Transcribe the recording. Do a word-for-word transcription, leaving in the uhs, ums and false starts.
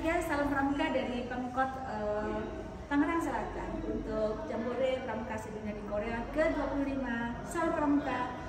ketiga, salam pramuka dari Pemkot uh, Tangerang Selatan untuk Jambore Pramuka Sedunia di Korea ke dua puluh lima. Salam pramuka.